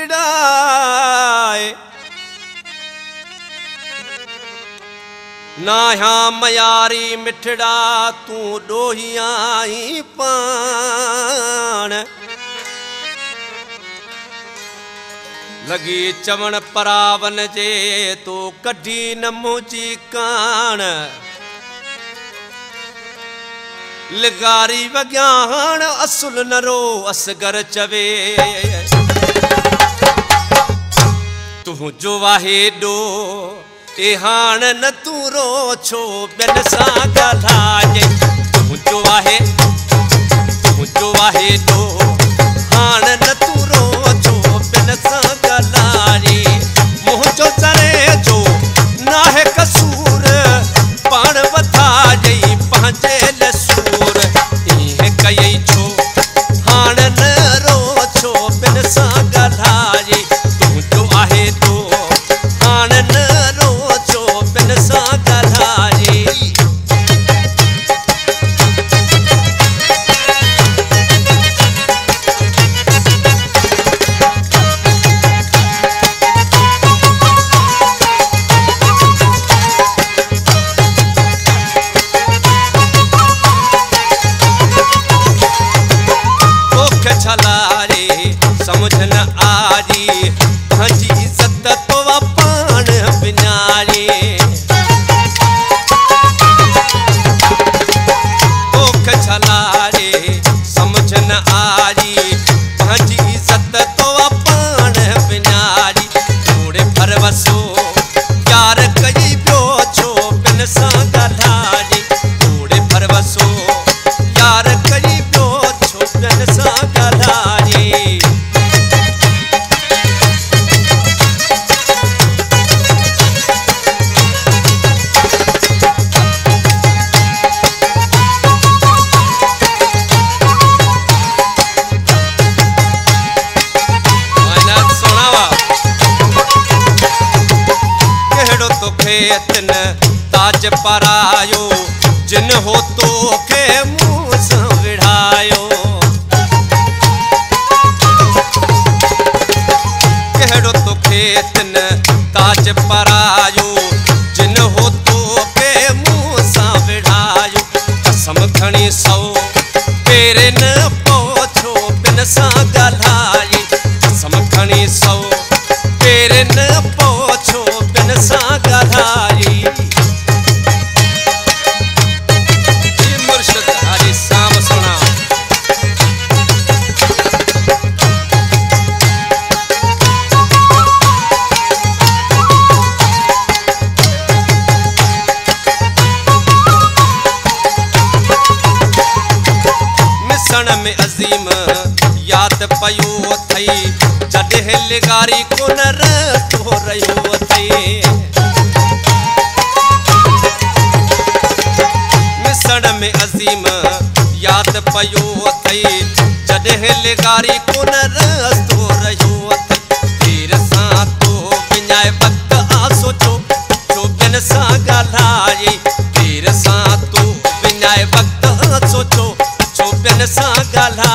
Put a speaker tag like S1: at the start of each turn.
S1: मिठड़ाए ना यहाँ मयारी मिठड़ा तू डोहियाई पान लगी चवण परावन जे तो कढ़ी न मुझी कान लिगारी वग्याण असुल नरो असगर चवे तू जो वाहे डो ए हाण न तू रो छो बिन सा गलाजे तू जो वाहे डो हाण न तू रो छो बिन सा गलाजे मुँह जो चरे जो ना है कसूर पाण वथा जई पंहिंजे लसूर इहे कयई छो हाण न रो छो बिन सा गलाजे तू जो आहे तो हाण न रो छो बिन सा गलाजे छलारे समझ न आरी भजी इज्जत तो पाण बिनारे ओख छलारे समझ न आरी भजी इज्जत तो पाण बिनारी थोड़े भरवसो यार कई पियो छो बिन सा गलाजे थोड़े भरवसो यार कई पियो छो बिन सा खेतन ताज परायो जिन हो तो के मुँह से विढ़ायो कहड़ो तो खेतन ताज परायो जिन हो तो के मुँह से विढ़ायो कसम खणी सौ तेरे न पोछो बिन सा गलाजे कसम खणी सौ तेरे न पोछो बिन सा गलाजे मुर्शद हरी साम सुना मिसण में अजीम याद पयो थई जॾहिं लिगारी को न रतो रहियो थई मिसण में अजीम याद पयो थई जॾहिं लिगारी को न रतो रहियो थई देर सां तो विञाए वक़्त आ सोचो जो बिन सा गलाजे देर सां तो विञाए वक़्त आ सोचो जो बिन सा गलाजे